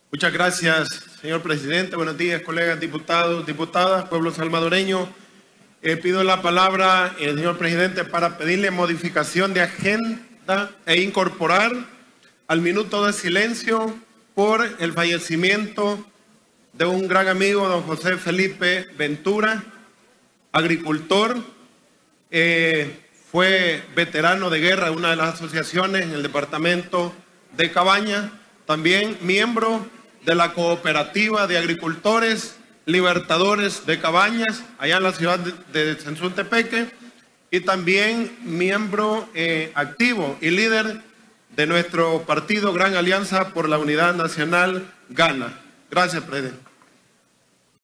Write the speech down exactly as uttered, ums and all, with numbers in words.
Muchas gracias, señor presidente. Buenos días, colegas diputados, diputadas, pueblo salvadoreño. Eh, pido la palabra, eh, señor presidente, para pedirle modificación de agenda e incorporar al minuto de silencio por el fallecimiento de un gran amigo, don José Felipe Ventura, agricultor, eh, fue veterano de guerra de una de las asociaciones en el departamento de Cabañas, también miembro de la cooperativa de agricultores Libertadores de Cabañas, allá en la ciudad de, de Sensuntepeque, y también miembro eh, activo y líder de nuestro partido Gran Alianza por la Unidad Nacional, GANA. Gracias, presidente.